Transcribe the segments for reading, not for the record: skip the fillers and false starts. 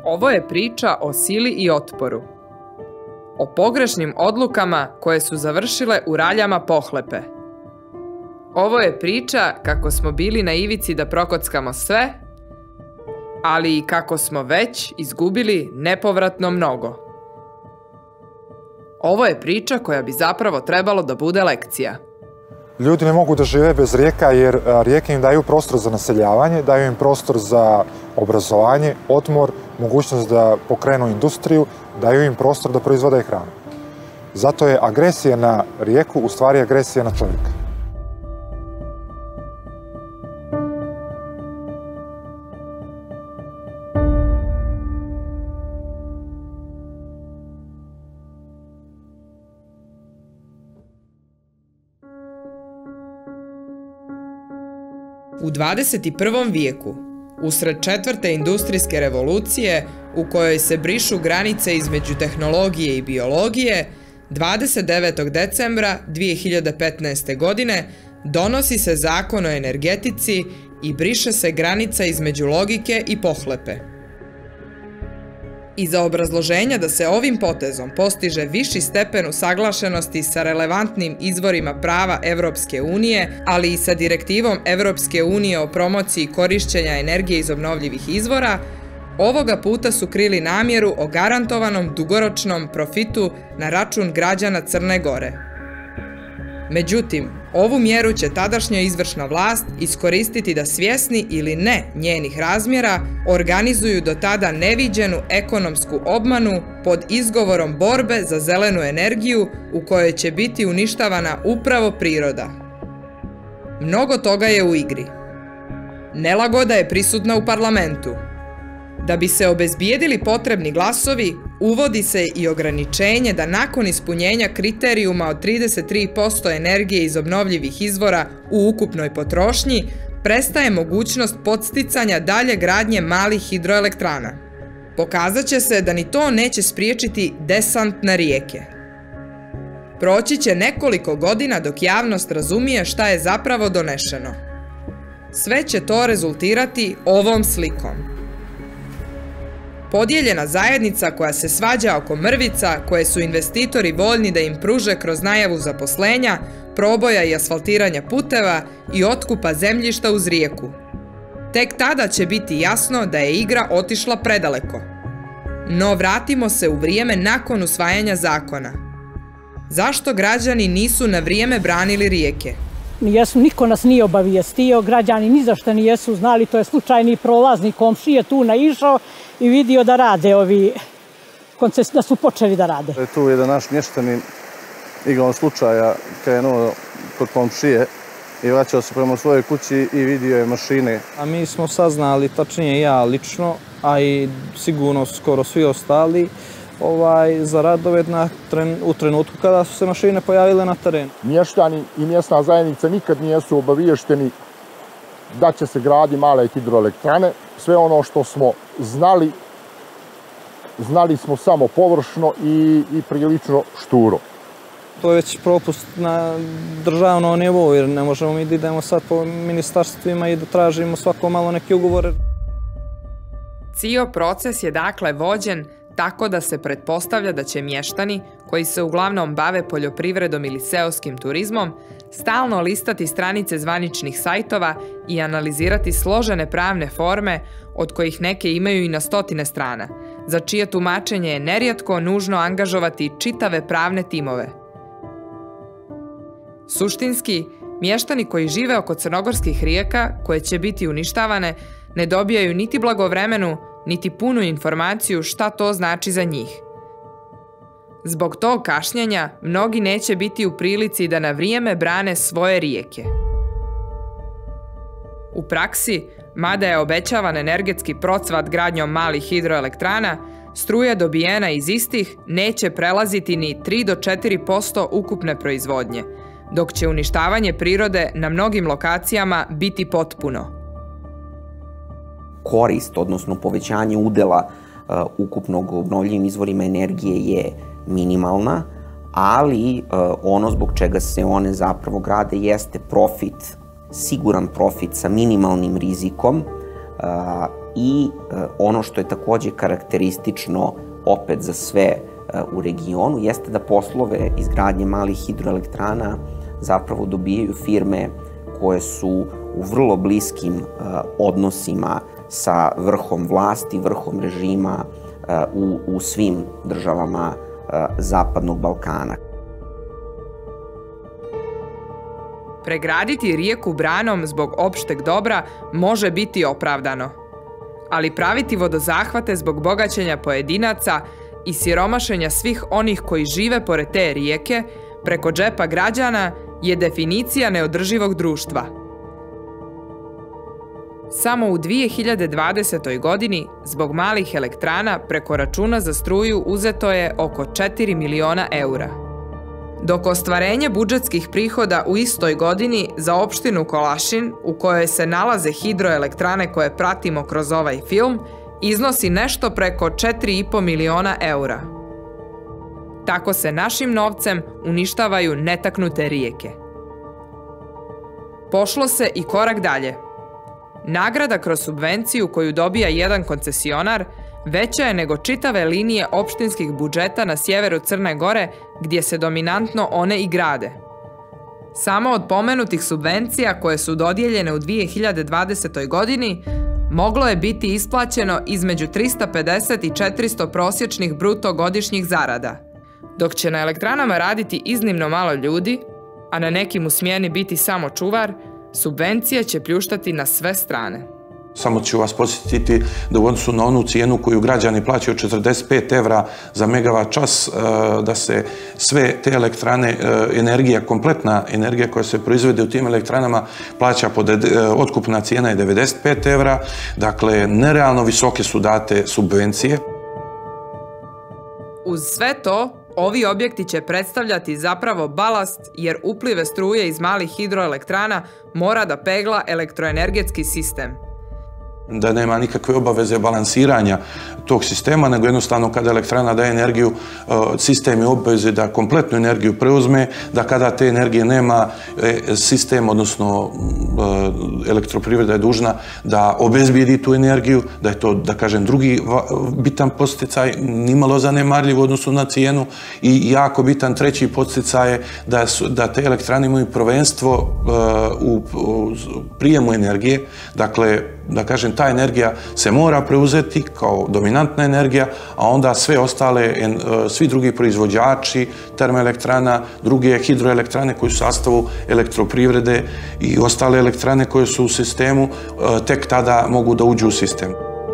Ovo je priča o sili i otporu. O pogrešnim odlukama koje su završile u raljama pohlepe. Ovo je priča kako smo bili na ivici da prokockamo sve, ali i kako smo već izgubili nepovratno mnogo. Ovo je priča koja bi zapravo trebalo da bude lekcija. Ljudi ne mogu da žive bez rijeka jer rijeke im daju prostor za naseljavanje, daju im prostor za obrazovanje, odmor, mogućnost da pokrenu industriju, daju im prostor da proizvode hranu. Zato je agresija na rijeku u stvari agresija na čovjeka. U 21. vijeku, usred četvrte industrijske revolucije, u kojoj se brišu granice između tehnologije i biologije, 29. decembra 2015. godine donosi se Zakon o energetici i briše se granica između logike i pohlepe. Iza obrazloženja da se ovim potezom postiže viši stepen usaglašenosti sa relevantnim izvorima prava Evropske unije, ali i sa direktivom Evropske unije o promociji korišćenja energije iz obnovljivih izvora, ovoga puta su krili namjeru o garantovanom dugoročnom profitu na račun građana Crne Gore. Međutim, ovu mjeru će tadašnja izvršna vlast iskoristiti da svjesni ili ne njenih razmjera organizuju do tada neviđenu ekonomsku obmanu pod izgovorom borbe za zelenu energiju u kojoj će biti uništavana upravo priroda. Mnogo toga je u igri. Nelagoda je prisutna u parlamentu. Da bi se obezbijedili potrebni glasovi, uvodi se i ograničenje da nakon ispunjenja kriterijuma od 33% energije iz obnovljivih izvora u ukupnoj potrošnji, prestaje mogućnost podsticanja dalje gradnje malih hidroelektrana. Pokazat će se da ni to neće spriječiti desant na rijeke. Proći će nekoliko godina dok javnost razumije šta je zapravo donešeno. Sve će to rezultirati ovom slikom. Podijeljena zajednica koja se svađa oko mrvica koje su investitori voljni da im pruže kroz najavu zaposlenja, proboja i asfaltiranja puteva i otkupa zemljišta uz rijeku. Tek tada će biti jasno da je igra otišla predaleko. No vratimo se u vrijeme nakon usvajanja zakona. Zašto građani nisu na vrijeme branili rijeke? Niko nas nije obavijestio, građani ni zašto nijesu znali, to je slučajni prolaznik komšije tu naišao i vidio da rade da su počeli da rade. Tu je da naš mještanin igrom slučaja krenuo kod komšije i vraćao se prema svojoj kući i vidio je mašine. A mi smo saznali, tačnije ja lično, a i sigurno skoro svi ostali, za radove u trenutku kada su se mašine pojavile na terenu. Mještani i mjesna zajednica nikad nijesu obaviješteni da će se gradi male hidroelektrane. Sve ono što smo znali, znali smo samo površno i prilično šturo. To je već propust na državnom nivou, jer ne možemo mi da idemo sad po ministarstvima i da tražimo svako malo neke ugovore. Cijel proces je dakle vođen tako da se pretpostavlja da će mještani, koji se uglavnom bave poljoprivredom ili seoskim turizmom, stalno listati stranice zvaničnih sajtova i analizirati složene pravne forme, od kojih neke imaju i na stotine strana, za čije tumačenje je nerijetko nužno angažovati čitave pravne timove. Suštinski, mještani koji žive oko crnogorskih rijeka, koje će biti uništavane, ne dobijaju niti blagovremenu, niti punu informaciju šta to znači za njih. Zbog tog kašnjenja, mnogi neće biti u prilici da na vrijeme brane svoje rijeke. U praksi, mada je obećavan energetski procvat gradnjom malih hidroelektrana, struja dobijena iz istih neće prelaziti ni 3 do 4% ukupne proizvodnje, dok će uništavanje prirode na mnogim lokacijama biti potpuno. Korist, odnosno povećanje udela ukupnog obnovljivim izvorima energije je minimalna, ali ono zbog čega se one zapravo grade jeste profit, siguran profit sa minimalnim rizikom i ono što je takođe karakteristično opet za sve u regionu jeste da poslove izgradnje malih hidroelektrana zapravo dobijaju firme koje su u vrlo bliskim odnosima sa vrhom vlasti, vrhom režima u svim državama Zapadnog Balkana. Pregraditi rijeku branom zbog opšteg dobra može biti opravdano, ali praviti vodozahvate zbog bogaćenja pojedinaca i siromašenja svih onih koji žive pored te rijeke preko džepa građana je definicija neodrživog društva. Samo u 2020. godini zbog malih elektrana preko računa za struju uzeto je oko 4 miliona eura. Dok ostvarenje budžetskih prihoda u istoj godini za opštinu Kolašin, u kojoj se nalaze hidroelektrane koje pratimo kroz ovaj film, iznosi nešto preko 4,5 miliona eura. Tako se našim novcem uništavaju netaknute rijeke. Pošlo se i korak dalje. Nagrada kroz subvenciju koju dobija jedan koncesionar veća je nego čitave linije opštinskih budžeta na sjeveru Crne Gore, gdje se dominantno one i grade. Samo od pomenutih subvencija koje su dodijeljene u 2020. godini moglo je biti isplaćeno između 350 i 400 prosječnih bruto godišnjih zarada. Dok će na elektranama raditi iznimno malo ljudi, a na nekim u smjeni biti samo čuvar, subvencije će pljuštati na sve strane. Samo ću vas podsjetiti da u odnosu na onu cijenu koju građani plaćaju 45 evra za megavat čas, da se sve te elektrane, energija, kompletna energija koja se proizvede u tim elektranama plaća otkupna cijena je 95 evra, dakle nerealno visoke su date subvencije. Uz sve to, ovi objekti će predstavljati zapravo balast jer uplive struje iz malih hidroelektrana mora da pegla elektroenergetski sistem. Da nema nikakve obaveze balansiranja tog sistema, nego jednostavno kada elektrana daje energiju, sistem je obaveze da kompletnu energiju preuzme, da kada te energije nema, sistem, odnosno elektroprivreda je dužna da obezbijedi tu energiju, da je to, da kažem, drugi bitan podsticaj, nimalo zanemarljiv u odnosu na cijenu i jako bitan treći podsticaj je da te elektrane imaju prvenstvo u prijemu energije, dakle, da kažem, ta energija se mora preuzeti kao dominantna energija, a onda sve ostale, svi drugi proizvođači termoelektrana, druge hidroelektrane koji su u sastavu elektroprivrede i ostale elektrane koje su u sistemu, tek tada mogu da uđu u sistem.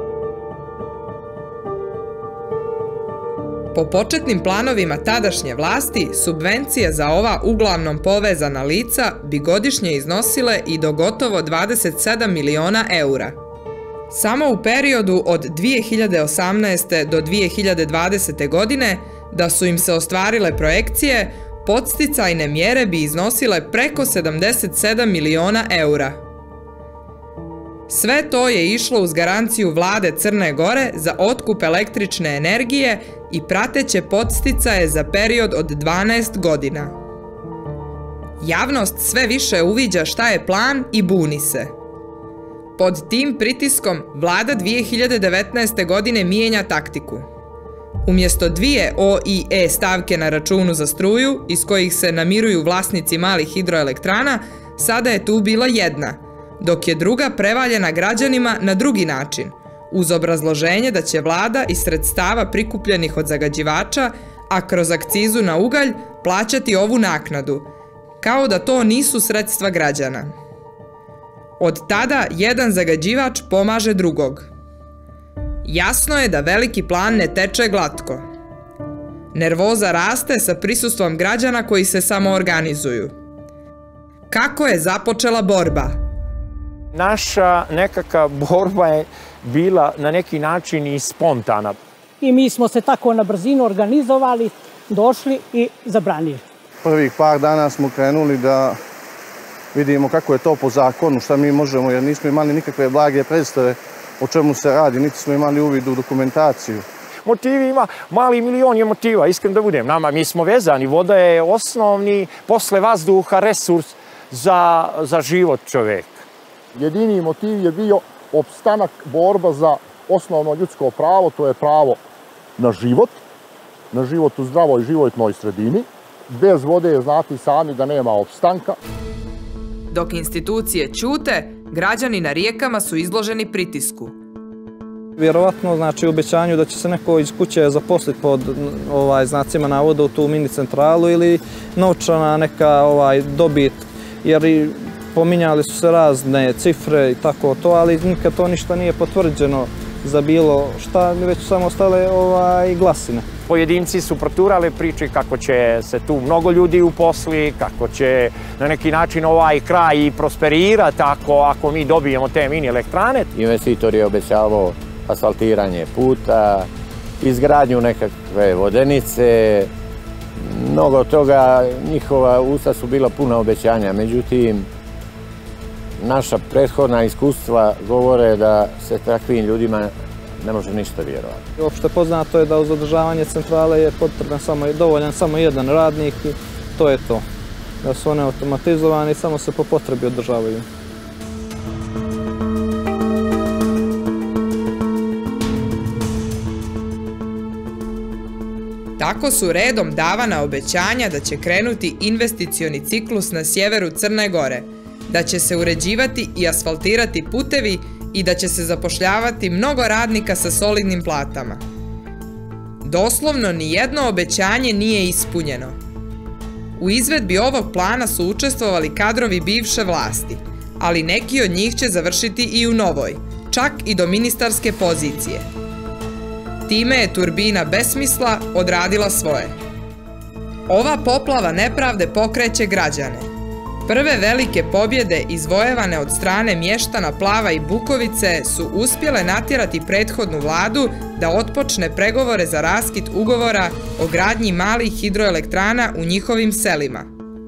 Po početnim planovima tadašnje vlasti, subvencije za ova uglavnom povezana lica bi godišnje iznosile i do gotovo 27 miliona eura. Samo u periodu od 2018. do 2020. godine, da su im se ostvarile projekcije, podsticajne mjere bi iznosile preko 77 miliona eura. Sve to je išlo uz garanciju vlade Crne Gore za otkup električne energije i prateće podsticaje za period od 12 godina. Javnost sve više uviđa šta je plan i buni se. Pod tim pritiskom vlada 2019. godine mijenja taktiku. Umjesto 2 O i E stavke na računu za struju, iz kojih se namiruju vlasnici malih hidroelektrana, sada je tu bila jedna, dok je druga prevaljena građanima na drugi način, uz obrazloženje da će vlada iz sredstava prikupljenih od zagađivača, a kroz akcizu na ugalj, plaćati ovu naknadu, kao da to nisu sredstva građana. Od tada jedan zagađivač pomaže drugog. Jasno je da veliki plan ne teče glatko. Nervoza raste sa prisustvom građana koji se samoorganizuju. Kako je započela borba? Naša nekakva borba je bila na neki način i spontana. I mi smo se tako na brzinu organizovali, došli i zabranili. Prvih par dana smo krenuli da vidimo kako je to po zakonu, šta mi možemo, jer nismo imali nikakve blage predstave o čemu se radi, niti smo imali uvid u dokumentaciju. Motivi ima, mali milion je motiva, iskreno da budem. Mi smo vezani, voda je osnovni, posle vazduha, resurs za život čoveka. Jedini motiv je bio opstanak, borba za osnovno ljudsko pravo, to je pravo na život u zdravoj životnoj sredini. Bez vode, znate sami da nema opstanka. Dok institucije ćute, građani na rijekama su izloženi pritisku. Vjerovatno, znači, u obećanju da će se neko iz kuće zaposliti pod znacima navoda u tu mini centralu ili novčana neka dobit, jer pominjali su se razne cifre i tako to, ali nikad to ništa nije potvrđeno za bilo šta, već su samo ostale glasine. Pojedinci su proturali priče kako će se tu mnogo ljudi uposli, kako će na neki način ovaj kraj i prosperirati ako mi dobijemo te mini elektrane. Investitor je obećavao asfaltiranje puta, izgradnju nekakve vodenice, mnogo toga, njihova usta su bila puna obećanja, međutim, naša prethodna iskustva govore da se takvim ljudima ne može ništa vjerovati. Opšte poznato je da uz održavanje centrale je dovoljan samo jedan radnik i to je to. Da su one automatizovane i samo se po potrebi održavaju. Tako su redom davana obećanja da će krenuti investicioni ciklus na sjeveru Crne Gore, da će se uređivati i asfaltirati putevi i da će se zapošljavati mnogo radnika sa solidnim platama. Doslovno nijedno obećanje nije ispunjeno. U izvedbi ovog plana su učestvovali kadrovi bivše vlasti, ali neki od njih će završiti i u novoj, čak i do ministarske pozicije. Time je turbina besmisla odradila svoje. Ova poplava nepravde pokreće građane. Prve velike pobjede izvojevane od strane mještana Plava i Bukovice su uspjele natjerati prethodnu vladu da otpočne pregovore za raskid ugovora o gradnji malih hidroelektrana u njihovim selima.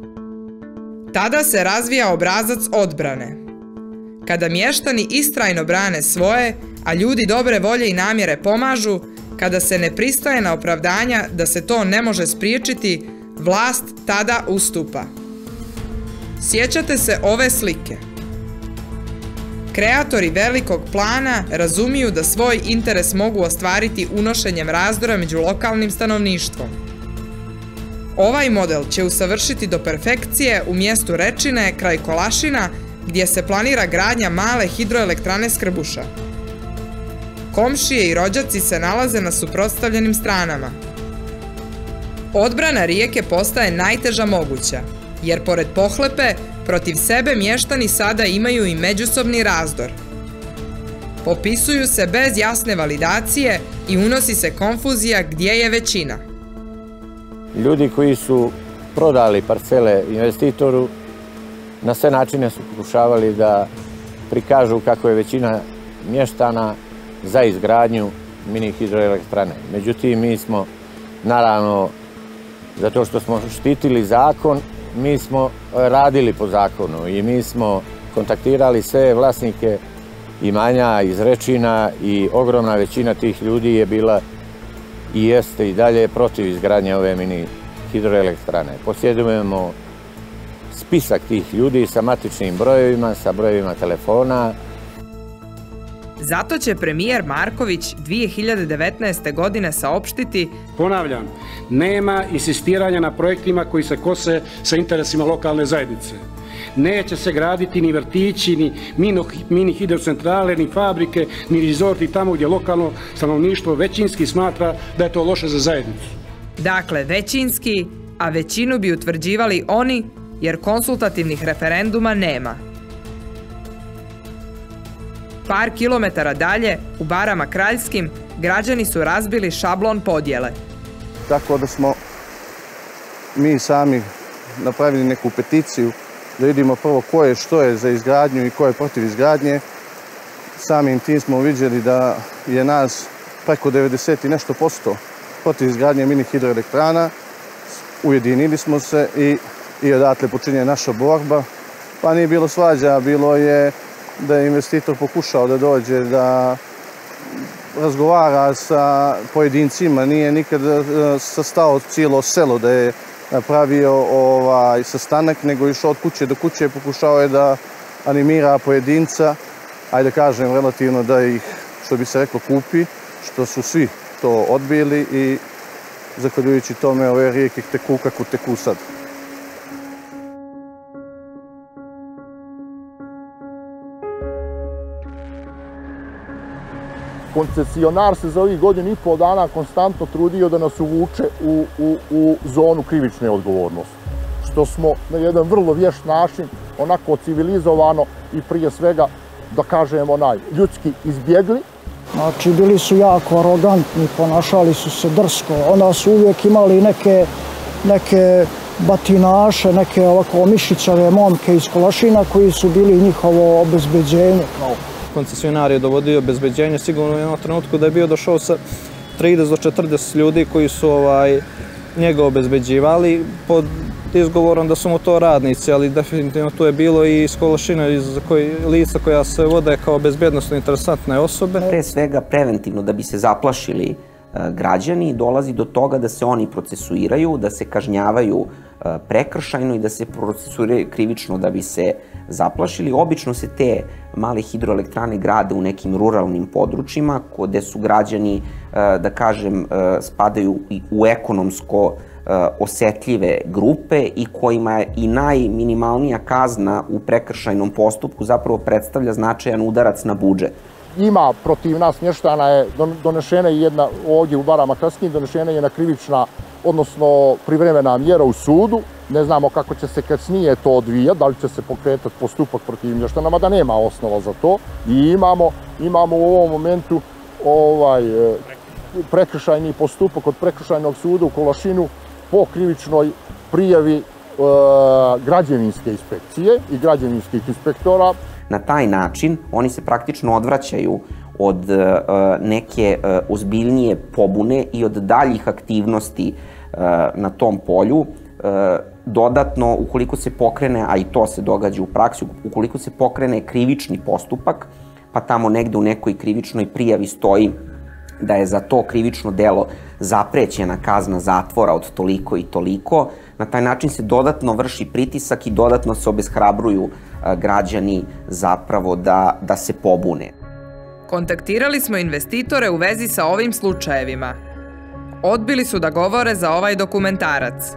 Tada se razvija obrazac odbrane. Kada mještani istrajno brane svoje, a ljudi dobre volje i namjere pomažu, kada se ne pristaje na opravdanja da se to ne može spriječiti, vlast tada ustupa. Sjećate se ove slike? Kreatori velikog plana razumiju da svoj interes mogu ostvariti unošenjem razdora među lokalnim stanovništvom. Ovaj model će usavršiti do perfekcije u mjestu Rečine kraj Kolašina, gdje se planira gradnja male hidroelektrane Skrbuša. Komšije i rođaci se nalaze na suprotstavljenim stranama. Odbrana rijeke postaje najteža moguća, jer pored pohlepe, protiv sebe mještani sada imaju i međusobni razdor. Popisuju se bez jasne validacije i unosi se konfuzija gdje je većina. Ljudi koji su prodali parcele investitoru na sve načine su pokušavali da prikažu kako je većina mještana za izgradnju mini hidroelektrane. Međutim, mi smo, naravno, zato što smo štitili zakon, mi smo radili po zakonu i mi smo kontaktirali sve vlasnike imanja iz Rečina i ogromna većina tih ljudi je bila i jeste i dalje protiv izgradnje ove mini hidroelektrane. Posjedujemo spisak tih ljudi sa matičnim brojevima, sa brojevima telefona. Zato će premijer Marković 2019. godine saopštiti: ponavljam, nema insistiranja na projektima koji se kose sa interesima lokalne zajednice. Neće se graditi ni vrtići, ni mini hidrocentrale, ni fabrike, ni rezorti tamo gdje lokalno stanovništvo većinski smatra da je to loše za zajednicu. Dakle, većinski, a većinu bi utvrđivali oni, jer konsultativnih referenduma nema. Par kilometara dalje, u Barama Kraljskim, građani su razbili šablon podjele. Tako da smo mi sami napravili neku peticiju da vidimo prvo ko je što je za izgradnju i ko je protiv izgradnje. Samim tim smo vidjeli da je nas preko 90 i nešto posto protiv izgradnje mini hidroelektrana. Ujedinili smo se i odatle počinje naša borba. Pa nije bilo svađa, bilo je da je investitor pokušao da dođe, da razgovara sa pojedincima, nije nikad sastao cijelo selo da je napravio sastanak, nego išao od kuće do kuće, pokušao je da animira pojedinca, ajde kažem, relativno da ih, što bi se reklo, kupi, što su svi to odbili i zahvaljujući tome ove rijeke teku kako teku sad. Koncesionar se za ovih godinu i pol dana konstantno trudio da nas uvuče u zonu krivične odgovornosti. Što smo na jedan vrlo vješt način, onako civilizovano i prije svega, da kažem, ljudski izbjegli. Znači, bili su jako arogantni, ponašali su se drsko. Onda su uvijek imali neke batinaše, neke ovako mišićave momke iz Kolašina koji su bili njihovo obezbeđenje. Koncesionar je dovodio obezbeđenje, sigurno u jednom trenutku da je bio došao sa 30 do 40 ljudi koji su njega obezbeđivali pod izgovorom da su mu to radnici, ali definitivno tu je bilo i iz Kolašina, iz lica koja se vode kao bezbjednostno interesantne osobe. Pre svega, preventivno, da bi se zaplašili građani, dolazi do toga da se oni procesuiraju, da se kažnjavaju prekršajno i da se procesuiraju krivično da bi se zaplašili. Obično se te male hidroelektrane grade u nekim ruralnim područjima gde su građani, da kažem, spadaju u ekonomsko osetljive grupe i kojima je i najminimalnija kazna u prekršajnom postupku zapravo predstavlja značajan udarac na budžet. Ima protiv nas mještana je donešena jedna, ovdje u Barama kasnije, donešena je jedna krivična, odnosno privremena mjera u sudu. Ne znamo kako će se kasnije to odvijati, da li će se pokretati postupak protiv mještana, mada nema osnova za to. I imamo u ovom momentu prekršajni postupak od prekršajnog suda u Kolašinu po krivičnoj prijavi građevinske inspekcije i građevinskih inspektora. Na taj način oni se praktično odvraćaju od neke ozbiljnije pobune i od daljih aktivnosti na tom polju. Dodatno, ukoliko se pokrene, a i to se događa u praksi, ukoliko se pokrene krivični postupak, pa tamo negde u nekoj krivičnoj prijavi stoji da je za to krivično delo zaprećena kazna zatvora od toliko i toliko, na taj način se dodatno vrši pritisak i dodatno se obeshrabruju građani zapravo da se pobune. Kontaktirali smo investitore u vezi sa ovim slučajevima. Odbili su da govore za ovaj dokumentarac.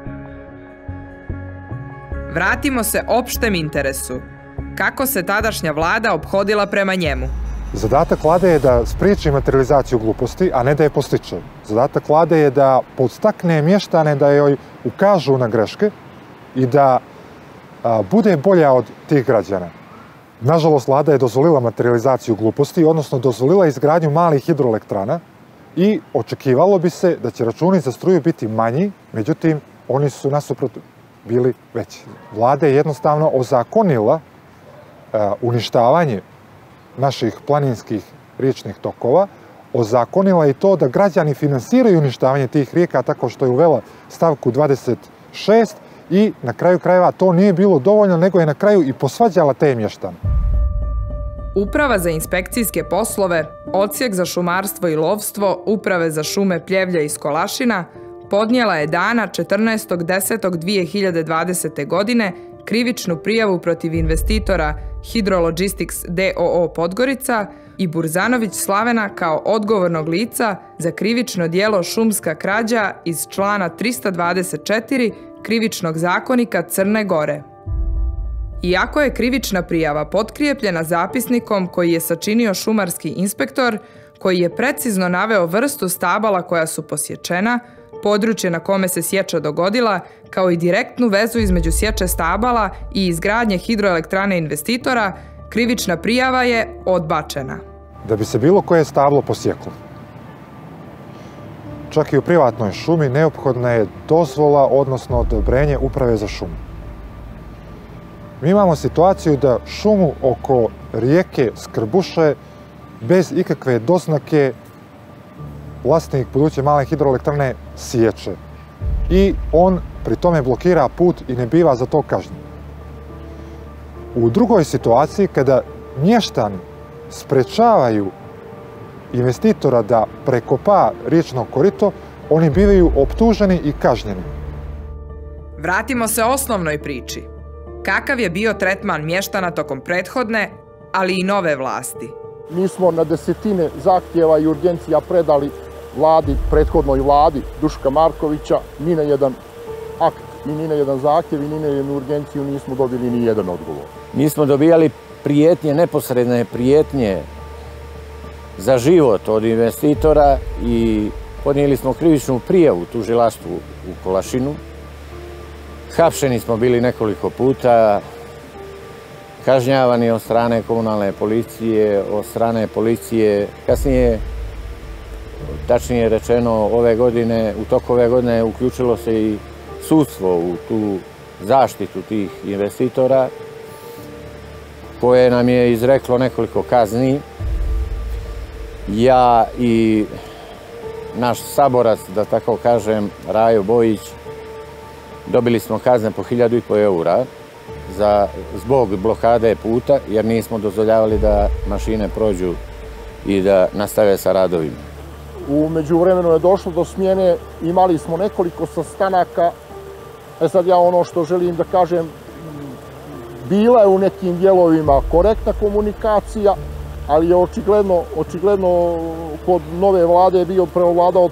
Vratimo se opštem interesu. Kako se tadašnja vlada ophodila prema njemu? Zadatak vlade je da spriječi materializaciju gluposti, a ne da je podstiče. Zadatak vlade je da podstakne mještane da joj ukažu na greške i da bude bolja od tih građana. Nažalost, vlada je dozvolila materializaciju gluposti, odnosno dozvolila izgradnju malih hidroelektrana i očekivalo bi se da će računi za struju biti manji, međutim, oni su nasuprot bili veći. Vlada je jednostavno ozakonila uništavanje naših planinskih riječnih tokova, ozakonila i to da građani finansiraju uništavanje tih rijeka tako što je uvela stavku 26 i na kraju krajeva to nije bilo dovoljno, nego je na kraju i posvađala te mještane. Uprava za inspekcijske poslove, Odsjek za šumarstvo i lovstvo Uprave za šume Pljevlja iz Kolašina podnijela je dana 14.10.2020. godine krivičnu prijavu protiv investitora Hydrologistics d.o.o. Podgorica i Burzanović Slavena kao odgovornog lica za krivično djelo šumska krađa iz člana 324 Krivičnog zakonika Crne Gore. Iako je krivična prijava potkrijepljena zapisnikom koji je sačinio šumarski inspektor, koji je precizno naveo vrstu stabala koja su posječena, područje na kome se sječa dogodila, kao i direktnu vezu između sječe stabala i izgradnje hidroelektrane investitora, krivična prijava je odbačena. Da bi se bilo koje stablo posjeklo, čak i u privatnoj šumi, neophodna je dozvola, odnosno odobrenje Uprave za šumu. Mi imamo situaciju da šumu oko rijeke Skrbuše bez ikakve doznake vlasnik buduće male hidroelektrane siječe. I on pri tome blokira put i ne biva za to kažnjen. U drugoj situaciji, kada mještani sprečavaju investitora da prekopa riječno korito, oni bivaju optuženi i kažnjeni. Vratimo se osnovnoj priči. Kakav je bio tretman mještana tokom prethodne, ali i nove vlasti. Mi smo na desetine zahtjeva i urgencija predali prethodnoj vladi Duška Markovića, ni na jedan akt, ni na jedan zahtjev, ni na jednu urgenciju nismo dobili ni jedan odgovor. Mi smo dobijali prijetnje, neposredne prijetnje za život od investitora i podnijeli smo krivičnu prijavu tužilaštvu u Kolašinu. Hapšeni smo bili nekoliko puta, kažnjavani od strane komunalne policije, od strane policije. Kasnije, tačnije rečeno, u toku ove godine uključilo se i sudstvo u tu zaštitu tih investitora, koje nam je izreklo nekoliko kazni. Ja i naš saborac, da tako kažem, Rajo Bojić, dobili smo kazne po 1.500 eura zbog blokade puta, jer nismo dozvoljavali da mašine prođu i da nastave sa radovima. U međuvremenu je došlo do smjene, imali smo nekoliko sastanaka. Sad ja ono što želim da kažem, bila je u nekim dijelovima korektna komunikacija, ali je očigledno kod nove vlade je bio preovladao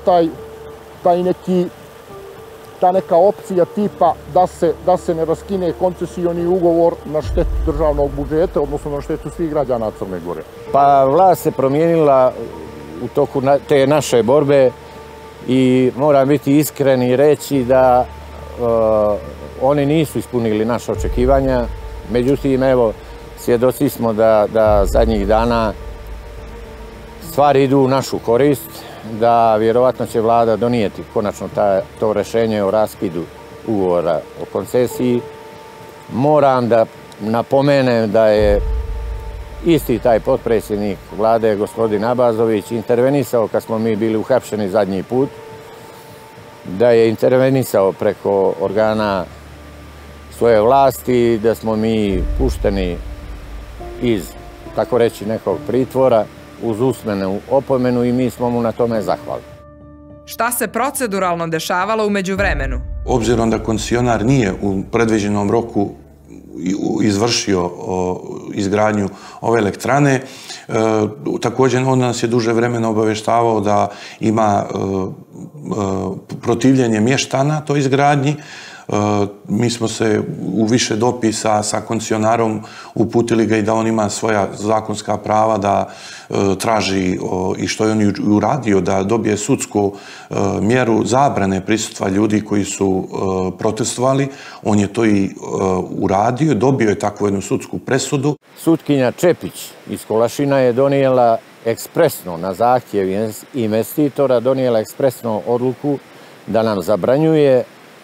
ta neka opcija tipa da se ne raskine koncesioni ugovor na štetu državnog budžeta, odnosno na štetu svih građana Crne Gore. Pa vlast se promijenila u toku te naše borbe i moram biti iskren i reći da oni nisu ispunili naše očekivanja. Međutim, evo, svjedoci smo da zadnjih dana stvari idu u našu korist, da vjerovatno će vlada donijeti konačno to rješenje o raskidu ugovora o koncesiji. Moram da napomenem da je isti taj potpredsjednik vlade, gospodin Abazović, intervenisao kad smo mi bili uhapšeni zadnji put, da je intervenisao preko organa svoje vlasti, da smo mi pušteni iz, tako reći, nekog pritvora uz usmenu opomenu i mi smo mu na tome zahvalni. Šta se proceduralno dešavalo u međuvremenu? Obzirom da koncesionar nije u predviđenom roku izvršio izgradnju ove elektrane, također on nas je duže vremena obavještavao da ima protivljenje mještana toj izgradnji. Mi smo se u više dopisa sa koncesionarom uputili ga i da on ima svoja zakonska prava da traži i što je on uradio, da dobije sudsku mjeru zabrane prisustva ljudi koji su protestovali. On je to i uradio, dobio je takvu jednu sudsku presudu. Sutkinja Čepić iz Kolašina je donijela ekspresno na zahtjev investitora, donijela ekspresno odluku da nam zabranjuje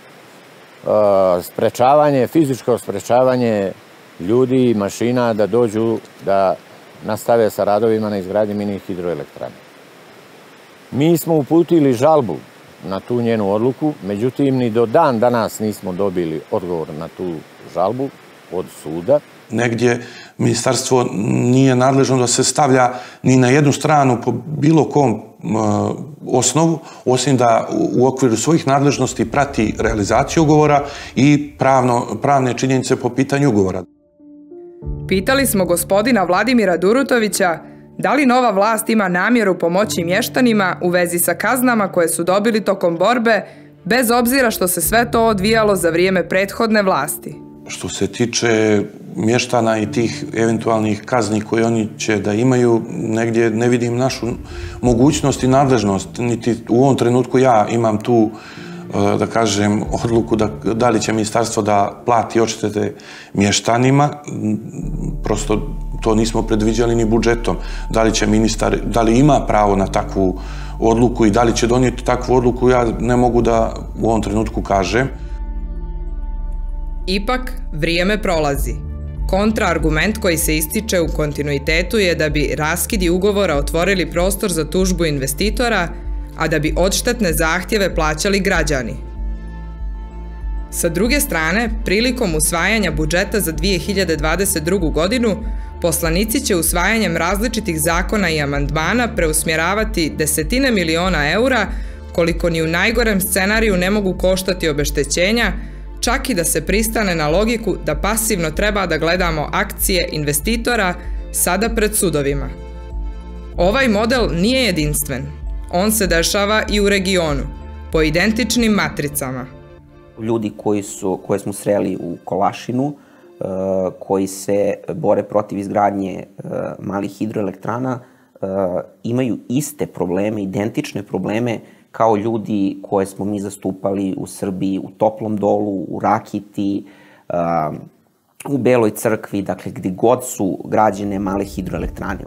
fizičko sprečavanje ljudi i mašina da dođu da nastave sa radovima na izgradnji mini hidroelektrane. Mi smo uputili žalbu na tu njenu odluku, međutim ni do dan danas nismo dobili odgovor na tu žalbu od suda. Negdje ministarstvo nije nadležno da se stavlja ni na jednu stranu po bilo kom osnovu, osim da u okviru svojih nadležnosti prati realizaciju ugovora i pravne činjenice po pitanju ugovora. Pitali smo gospodina Vladimira Durutovića da li nova vlast ima namjeru pomoći mještanima u vezi sa kaznama koje su dobili tokom borbe, bez obzira što se sve to odvijalo za vrijeme prethodne vlasti. Što se tiče mještana i tih eventualnih kazni koje oni će da imaju, negdje ne vidim našu mogućnost i nadležnost. Niti u ovom trenutku ja imam tu, da kažem, odluku da li će ministarstvo da plati odštete mještanima. Prosto to nismo predviđali ni budžetom. Da li će ministar, da li ima pravo na takvu odluku i da li će donijeti takvu odluku, ja ne mogu da u ovom trenutku kažem. Ipak, vrijeme prolazi. Kontraargument koji se ističe u kontinuitetu je da bi raskidi ugovora otvorili prostor za tužbu investitora, a da bi odštetne zahtjeve plaćali građani. Sa druge strane, prilikom usvajanja budžeta za 2022. godinu, poslanici će usvajanjem različitih zakona i amandmana preusmjeravati desetine miliona eura, koliko ni u najgorem scenariju ne mogu koštati obeštećenja, čak i da se pristane na logiku da pasivno treba da gledamo akcije investitora sada pred sudovima. Ovaj model nije jedinstven. On se dešava i u regionu, po identičnim matricama. Ljudi koje smo sreli u Kolašinu, koji se bore protiv izgradnje malih hidroelektrana, imaju iste probleme, identične probleme kao ljudi koje smo mi zastupali u Srbiji, u Toplom Dolu, u Rakiti, u Beloj crkvi, dakle gdje god su građene male hidroelektrane.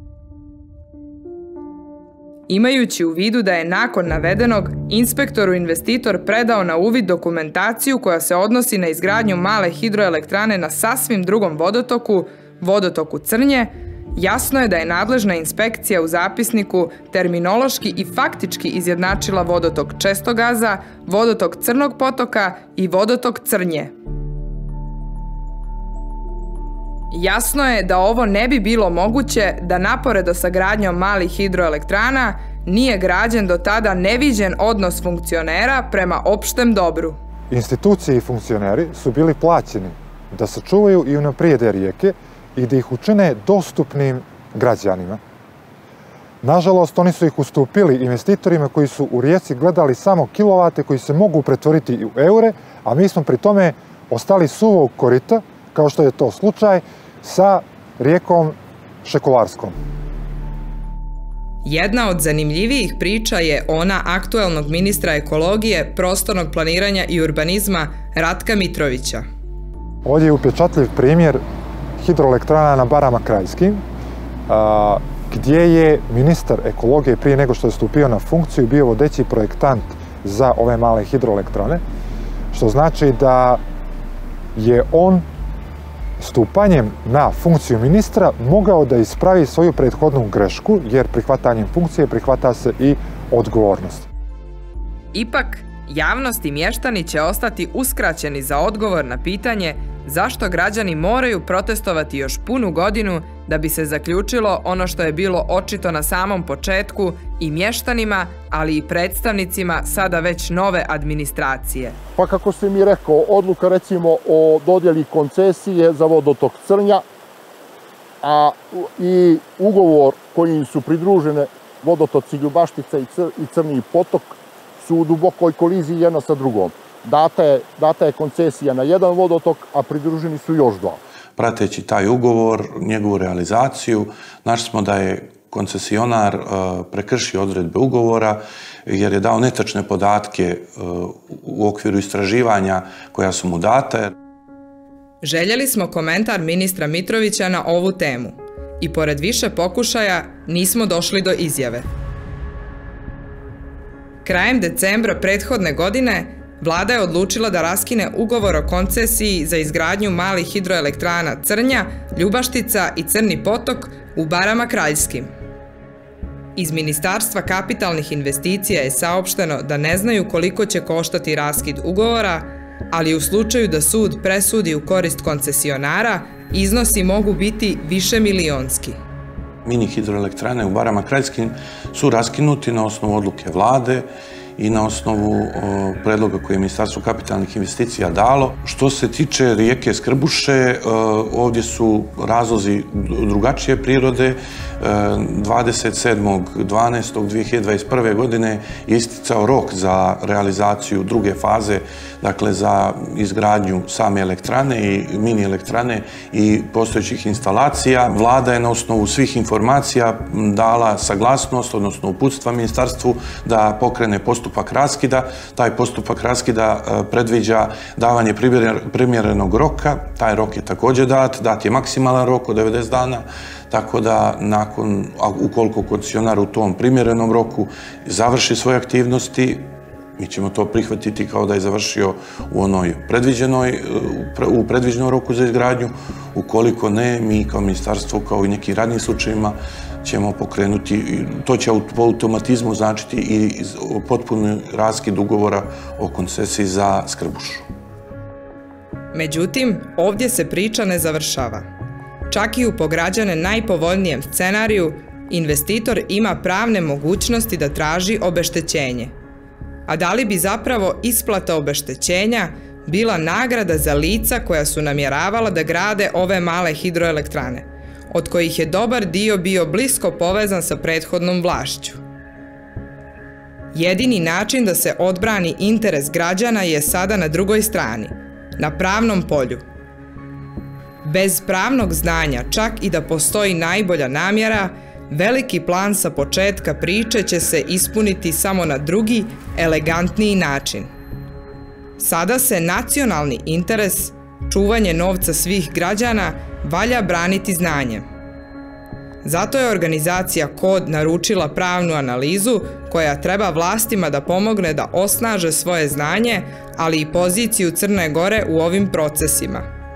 Imajući u vidu da je nakon navedenog inspektoru investitor predao na uvid dokumentaciju koja se odnosi na izgradnju male hidroelektrane na sasvim drugom vodotoku Crnje, jasno je da je nadležna inspekcija u zapisniku terminološki i faktički izjednačila vodotok Čestogaza, vodotok Crnog potoka i vodotok Crnje. Jasno je da ovo ne bi bilo moguće da naporedo sa gradnjom malih hidroelektrana nije građen do tada neviđen odnos funkcionera prema opštem dobru. Institucije i funkcioneri su bili plaćeni da sačuvaju i unaprijede rijeke i da ih učine dostupnim građanima. Nažalost, oni su ih ustupili investitorima koji su u rijeci gledali samo kilovate koji se mogu pretvoriti u eure, a mi smo pri tome ostali suvog korita, kao što je to slučaj sa rijekom Šekularskom. Jedna od zanimljivijih priča je ona aktuelnog ministra ekologije, prostornog planiranja i urbanizma Ratka Mitrovića. Ovdje je upečatljiv primjer hidroelektrana na Barama Krajskim, gdje je ministar ekologije prije nego što je stupio na funkciju bio vodeći projektant za ove male hidroelektrane, što znači da je on stupanjem na funkciju ministra mogao da ispravi svoju prethodnu grešku, jer prihvatanjem funkcije prihvata se i odgovornost. Ipak, javnost i mještani će ostati uskraćeni za odgovor na pitanje zašto građani moraju protestovati još punu godinu da bi se zaključilo ono što je bilo očito na samom početku i mještanima, ali i predstavnicima sada već nove administracije. Pa kako si mi rekao, odluka recimo o dodjeli koncesije za vodotok Crnja, a i ugovor kojim su pridružene vodotoci Ljubaštica i Crni potok su u dubokoj koliziji jedna sa drugom. Data je koncesija na jedan vodotok, a pridruženi su još dva. Prateći taj ugovor, njegovu realizaciju, našli smo da je koncesionar prekršio odredbe ugovora jer je dao netačne podatke u okviru istraživanja koja su mu date. Željeli smo komentar ministra Mitrovića na ovu temu i pored više pokušaja nismo došli do izjave. Krajem decembra prethodne godine Vlada je odlučila da raskine ugovor o koncesiji za izgradnju malih hidroelektrana Crnja, Ljubaštica i Crni potok u Barama Kraljskim. Iz Ministarstva kapitalnih investicija je saopšteno da ne znaju koliko će koštati raskid ugovora, ali u slučaju da sud presudi u korist koncesionara, iznosi mogu biti višemilionski. Mini hidroelektrane u Barama Kraljskim su raskinuti na osnovu odluke Vlade i na osnovu predloga koje je Ministarstvo kapitalnih investicija dalo. Što se tiče rijeke Skrbuše, ovdje su razlozi drugačije prirode. 27.12.2021. godine je isticao rok za realizaciju druge faze, dakle za izgradnju same elektrane i mini elektrane i postojećih instalacija. Vlada je na osnovu svih informacija dala saglasnost, odnosno uputstva ministarstvu da pokrene postupak raskida. Taj postupak raskida predviđa davanje primjerenog roka. Taj rok je također dat je maksimalan rok od 90 dana, tako da ukoliko koncesionar u tom primjerenom roku završi svoje aktivnosti, mi ćemo to prihvatiti kao da je završio u predviđenom roku za izgradnju. Ukoliko ne, mi kao ministarstvo, kao i nekim radnim slučajima, ćemo pokrenuti, to će po automatizmu značiti i potpuni raskid ugovora o koncesiji za Skrbušu. Međutim, ovdje se priča ne završava. Čak i u po građane najpovoljnijem scenariju, investitor ima pravne mogućnosti da traži obeštećenje. A da li bi zapravo isplata obeštećenja bila nagrada za lica koja su namjeravala da grade ove male hidroelektrane? od kojih je dobar dio bio blisko povezan sa prethodnom vlašću. Jedini način da se odbrani interes građana je sada na drugoj strani, na pravnom polju. Bez pravnog znanja, čak i da postoji najbolja namjera, veliki plan sa početka priče će se ispuniti samo na drugi, elegantniji način. Sada se nacionalni interes, čuvanje novca svih građana, valja braniti znanjem. Zato je organizacija KOD naručila pravnu analizu koja treba vlastima da pomogne da osnaže svoje znanje, ali i poziciju Crne Gore u ovim procesima.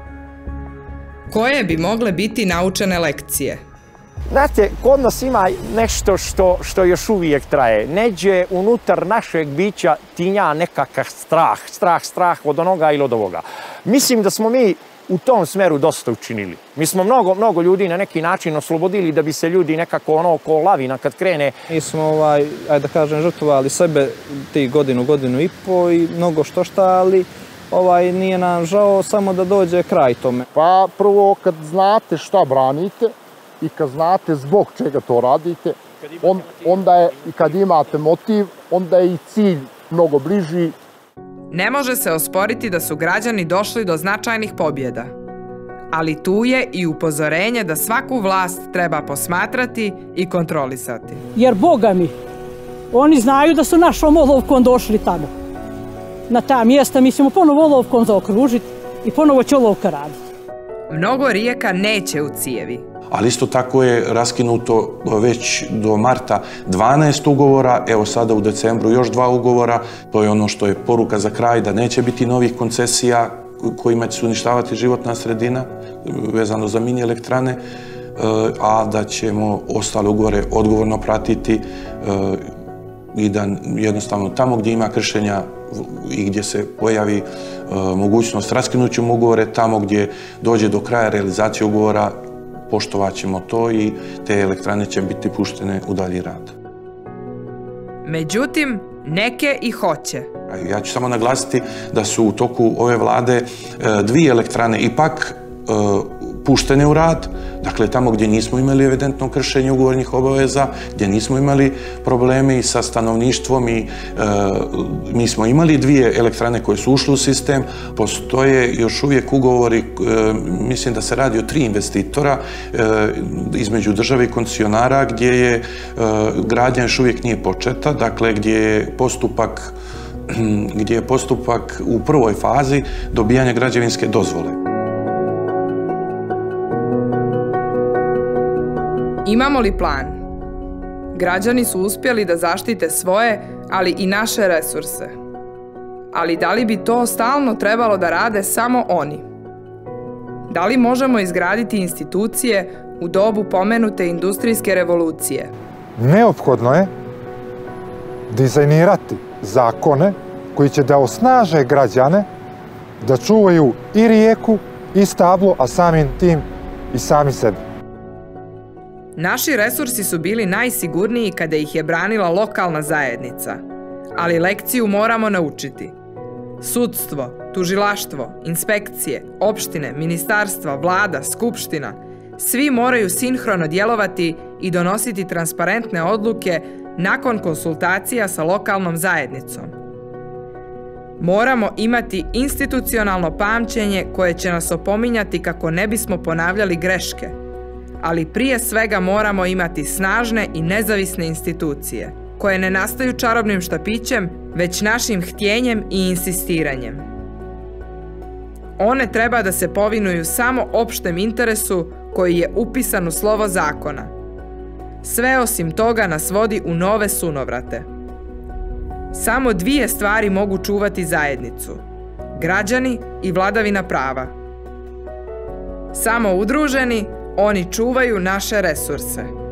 Koje bi mogle biti naučene lekcije? Znate, kod nas ima nešto što još uvijek traje. Neđe unutar našeg bića tinja nekakav strah od onoga ili od ovoga. Mislim da smo mi u tom smeru dosta učinili. Mi smo mnogo ljudi na neki način oslobodili da bi se ljudi nekako ono ko lavina kad krene. Mi smo, ajde da kažem, žrtvovali sebe ti godinu i po i mnogo šta, ali nije nam žao samo da dođe kraj tome. Pa prvo kad znate šta branite i kad znate zbog čega to radite, onda je, i kad imate motiv, onda je i cilj mnogo bliži. Ne može se osporiti da su građani došli do značajnih pobjeda. Ali tu je i upozorenje da svaku vlast treba posmatrati i kontrolisati. Jer, Boga mi, oni znaju da su našom olovkom došli tamo. Na ta mjesta mi ćemo ponovo olovkom zaokružiti i ponovo će olovka raditi. Mnogo rijeka neće u cijevi. Ali isto tako je raskinuto već do marta 12 ugovora, evo sada u decembru još 2 ugovora. To je ono što je poruka za kraj, da neće biti novih koncesija kojima će se uništavati životna sredina vezano za mini elektrane, a da ćemo ostale ugovore odgovorno pratiti i da jednostavno tamo gdje ima kršenja i gdje se pojavi mogućnost raskinuću ugovore, tamo gdje dođe do kraja realizacije ugovora, poštovat ćemo to i te elektrane će biti puštene u dalji rad. Međutim, neke i hoće. Ja ću samo naglasiti da su u toku ove vlade 2 elektrane ipak puštene u rad, dakle tamo gdje nismo imali evidentno kršenje ugovornih obaveza, gdje nismo imali probleme i sa stanovništvom i mi smo imali 2 elektrane koje su ušle u sistem. Postoje još uvijek ugovori, mislim da se radi o 3 investitora između države i koncesionara gdje je gradnja još uvijek nije početa, dakle gdje je postupak u prvoj fazi dobijanja građevinske dozvole. Imamo li plan? Građani su uspjeli da zaštite svoje, ali i naše resurse. Ali da li bi to stalno trebalo da rade samo oni? Da li možemo izgraditi institucije u dobu pomenute industrijske revolucije? Neophodno je dizajnirati zakone koji će da osnaže građane da čuvaju i rijeku i stablo, a samim tim i sami sebi. Naši resursi su bili najsigurniji kada ih je branila lokalna zajednica, ali lekciju moramo naučiti. Sudstvo, tužilaštvo, inspekcije, opštine, ministarstva, vlada, skupština, svi moraju sinhrono djelovati i donositi transparentne odluke nakon konsultacija sa lokalnom zajednicom. Moramo imati institucionalno pamćenje koje će nas opominjati kako ne bismo ponavljali greške, ali prije svega moramo imati snažne i nezavisne institucije, koje ne nastaju čarobnim štapićem, već našim htjenjem i insistiranjem. One treba da se povinuju samo opštem interesu koji je upisan u slovo zakona. Sve osim toga nas vodi u nove sunovrate. Samo 2 stvari mogu čuvati zajednicu: građani i vladavina prava. Samo udruženi oni čuvaju naše resurse.